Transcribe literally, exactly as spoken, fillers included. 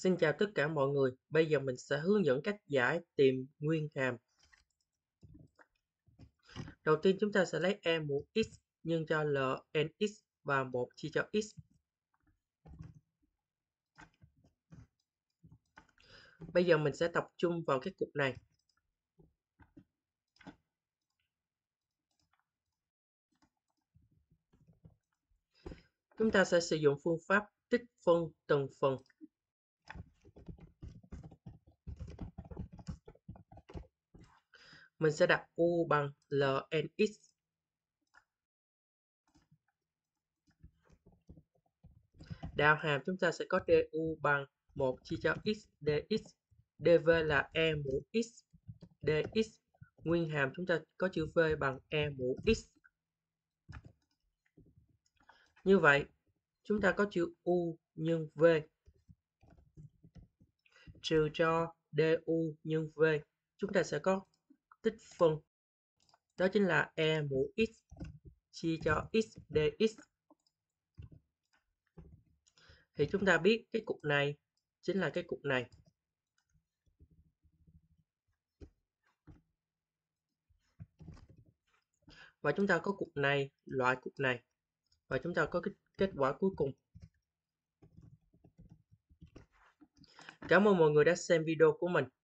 Xin chào tất cả mọi người, bây giờ mình sẽ hướng dẫn cách giải tìm nguyên hàm. Đầu tiên chúng ta sẽ lấy e mũ x nhân cho lnx và một chia cho x. Bây giờ mình sẽ tập trung vào cái cục này. Chúng ta sẽ sử dụng phương pháp tích phân từng phần. Mình sẽ đặt u bằng lnx. Đạo hàm chúng ta sẽ có du bằng một chia cho x dx. dv là e mũ x dx. Nguyên hàm chúng ta có chữ v bằng e mũ x. Như vậy, chúng ta có chữ u nhân v trừ cho du nhân v. Chúng ta sẽ có tích phân. Đó chính là e mũ x chia cho x dx. Thì chúng ta biết cái cục này chính là cái cục này. Và chúng ta có cục này, loại cục này. Và chúng ta có cái kết quả cuối cùng. Cảm ơn mọi người đã xem video của mình.